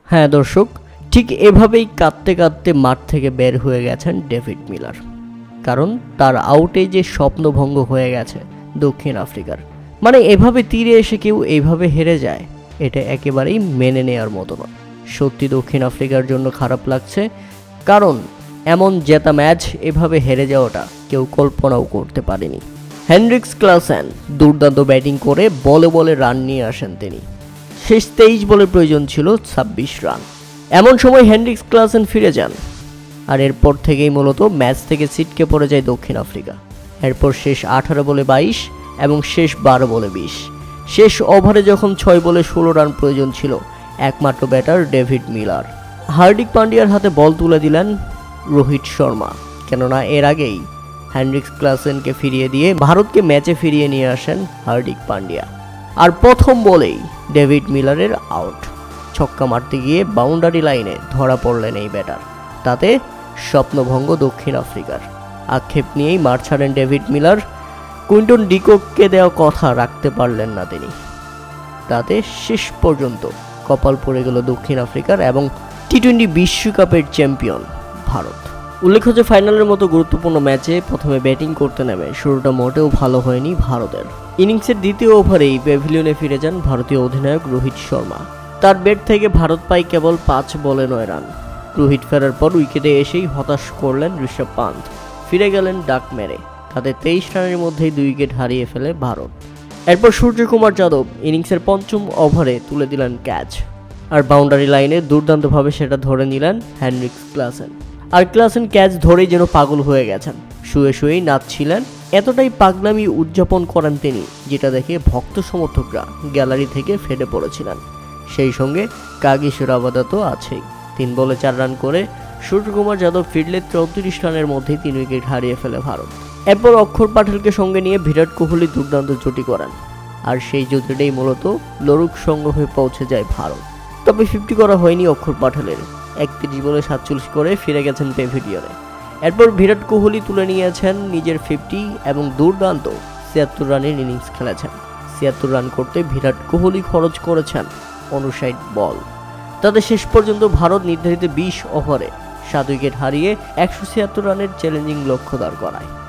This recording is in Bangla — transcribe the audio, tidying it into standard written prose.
হ্যাঁ দর্শক, ঠিক এভাবেই কাঁদতে কাঁদতে মাঠ থেকে বের হয়ে গেছেন ডেভিড মিলার। কারণ তার আউটে যে স্বপ্নভঙ্গ হয়ে গেছে দক্ষিণ আফ্রিকার। মানে এভাবে তীরে এসে কেউ এইভাবে হেরে যায়, এটা একেবারেই মেনে নেওয়ার মতো নয়। সত্যি দক্ষিণ আফ্রিকার জন্য খারাপ লাগছে, কারণ এমন জেতা ম্যাচ এভাবে হেরে যাওয়াটা কেউ কল্পনাও করতে পারেনি। হেনরিক্স ক্লাসেন দুর্দান্ত ব্যাটিং করে বলে বলে রান নিয়ে আসেন তিনি। শেষ 23 বলে প্রয়োজন ছিল 26 রান। এমন সময় হেনরিক্স ক্লাসেন ফিরে যান, আর এরপর থেকেই মূলত ম্যাচ থেকে ছিটকে পড়ে যায় দক্ষিণ আফ্রিকা। এরপর শেষ 18 বলে 22 এবং শেষ 12 বলে 20। শেষ ওভারে যখন 6 বলে 16 রান প্রয়োজন ছিল, একমাত্র ব্যাটার ডেভিড মিলার হার্দিক পান্ডিয়ার হাতে বল তুলে দিলেন রোহিত শর্মা। কেননা এর আগেই হেনরিক্স ক্লাসেনকে ফিরিয়ে দিয়ে ভারতকে ম্যাচে ফিরিয়ে নিয়ে আসেন হার্দিক পান্ডিয়া। আর প্রথম বলেই ডেভিড মিলারের আউট। ছক্কা মারতে গিয়ে বাউন্ডারি লাইনে ধরা পড়লেন এই ব্যাটার। তাতে স্বপ্নভঙ্গ দক্ষিণ আফ্রিকার। আক্ষেপ নিয়েই মাঠ ছাড়েন ডেভিড মিলার। কুইন্টন ডিককে দেওয়া কথা রাখতে পারলেন না তিনি। তাতে শেষ পর্যন্ত কপাল পড়ে গেল দক্ষিণ আফ্রিকার এবং টি-20 বিশ্বকাপের চ্যাম্পিয়ন ভারত। উল্লেখ্য যে ফাইনালের মতো গুরুত্বপূর্ণ ম্যাচে প্রথমে ব্যাটিং করতে নেমে শুরুটা মোটেও ভালো হয়নি ভারতের। ইনিংসের দ্বিতীয় ওভারেই প্যাভিলিয়নে ফিরে যান ভারতীয় অধিনায়ক রোহিত শর্মা। তার ব্যাট থেকে ভারত পায় কেবল 5 বলে 9 রান। রোহিত ফেরার পর উইকেটে এসেই হতাশ করলেন ঋষভ পান্ত। ফিরে গেলেন ডাক মেরে। তাদের 23 রানের মধ্যেই 2 উইকেট হারিয়ে ফেলে ভারত। এরপর সূর্যকুমার যাদব ইনিংসের 5ম ওভারে তুলে দিলেন ক্যাচ, আর বাউন্ডারি লাইনে দুর্দান্তভাবে সেটা ধরে নিলেন হেনরিক্স ক্লাসেন। আর ক্লাসেন ক্যাচ ধরেই যেন পাগল হয়ে গেছেন, শুয়ে শুয়েই নাচছিলেন। এতটাই পাগলামি উদযাপন করেন তিনি, যেটা দেখে ভক্ত সমর্থকরা গ্যালারি থেকে ফেটে পড়েছিলেন। সেই সঙ্গে কাগিসো রাবাদা তো আছেই। 3 বলে 4 রান করে সূর্যকুমার যাদব ফিরলে 34 রানের মধ্যেই 3 উইকেট হারিয়ে ফেলে ভারত। এরপর অক্ষর পাটেলকে সঙ্গে নিয়ে বিরাট কোহলি দুর্দান্ত জুটি করেন, আর সেই জুটিটাই মূলত লড়ুক সঙ্গ হয়ে পৌঁছে যায় ভারত। তবে 50 করা হয়নি অক্ষর পাটেলের। 31 বলে 47 করে ফিরে গেছেন প্যাভিলিয়নে। এরপর বিরাট কোহলি তুলে নিয়েছেন নিজের 50 এবং দুর্দান্ত 76 রানের ইনিংস খেলেছেন। 76 রান করতে বিরাট কোহলি খরচ করেছেন 59 বল। তাতে শেষ পর্যন্ত ভারত নির্ধারিত 20 ওভারে 7 উইকেট হারিয়ে 176 রানের চ্যালেঞ্জিং লক্ষ্য দাঁড় করায়।